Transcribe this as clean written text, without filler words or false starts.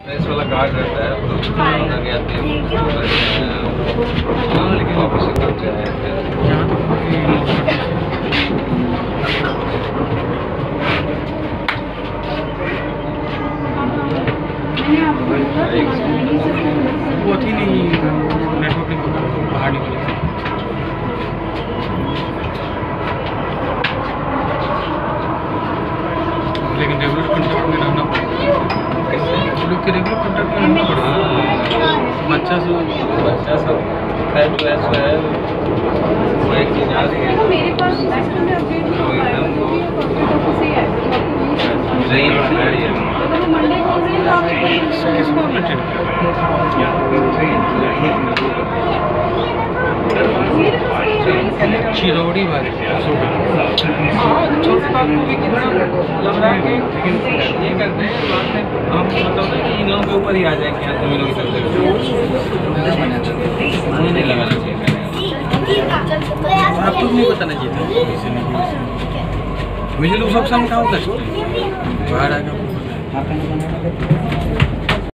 Press वाला card रहता है अंदर गया लेकिन वापस से कब जाए वो थी नहीं नेटवर्किंग बाहर निकली थी। लेकिन रेगुलर कॉन्टैक्ट में रहना पड़ेगा, लोग के रेगुलर कॉन्टैक्ट में रहना पड़ेगा। बच्चा सब खैर जो है वो एक चीज़ आ रही है मेरे पास सिस्टम में अपडेट नहीं हो पाएगा क्योंकि कंप्यूटर से ही है नहीं हो रही है अगर वो मंडे बोल रहे हैं तो आप चिरौड़ी वाली छोटे बात को भी कितना लग रहा है कि ये करते हैं बाद में हम मतलब कि इन लोगों के ऊपर ही आ जाएंगे या तुम लोग चलते मुझे नहीं लगाना चाहिए आपको नहीं बताना चाहिए था मुझे लोग सब सामने कहाँ होता है बाहर आकर